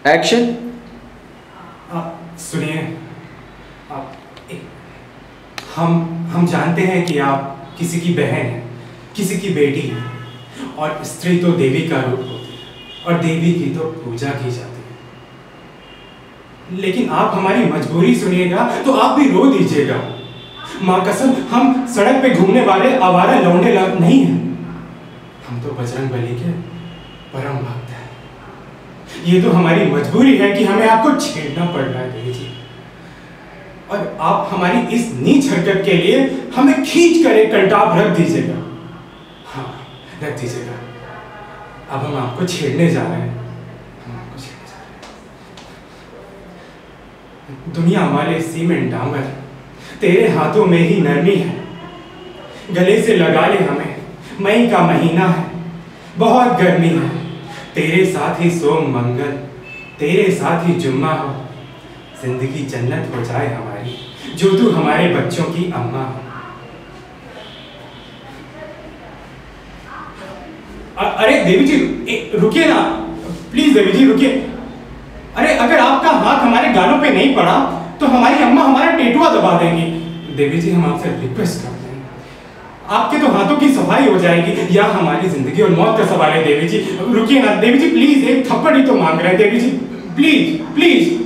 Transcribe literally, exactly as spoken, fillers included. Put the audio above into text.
Action. सुनिए, हम हम जानते हैं कि आप किसी की बहन हैं, किसी की बेटी हैं, और स्त्री तो देवी का रूप होती है और देवी की तो पूजा की जाती है। लेकिन आप हमारी मजबूरी सुनिएगा तो आप भी रो दीजिएगा। माँ कसम, हम सड़क पे घूमने वाले आवारा लौंडे नहीं हैं। हम तो बजरंगबली के परम भक्त हैं। ये तो हमारी मजबूरी है कि हमें आपको छेड़ना पड़ रहा है देवी जी, और आप हमारी इस नीच हरकत के लिए हमें खींच कर एक कंटाप रख दीजिएगा। हाँ, रख दीजिएगा। अब हम आपको छेड़ने जा रहे हैं, हम आपको छेड़ने जा रहे हैं। दुनिया वाले सीमेंट डांगर, तेरे हाथों में ही नरमी है। गले से लगा ले हमें, मई का महीना है, बहुत गर्मी है। तेरे साथ ही सोम मंगल, तेरे साथ ही जुम्मा हो, जिंदगी जन्नत हो जाए हमारी, जो तू हमारे बच्चों की अम्मा हो। अरे देवी जी रुकिए ना, प्लीज देवी जी रुकिए। अरे अगर आपका हाथ हमारे गालों पे नहीं पड़ा तो हमारी अम्मा हमारा टेटुआ दबा देंगी। देवी जी, हम आपसे रिक्वेस्ट करते हैं, आपके तो हाथों की सफाई हो जाएगी, या हमारी जिंदगी और मौत का सवाल है। देवी जी रुकिए ना, देवी जी प्लीज, एक थप्पड़ ही तो मांग रहे हैं। Devi ji please please.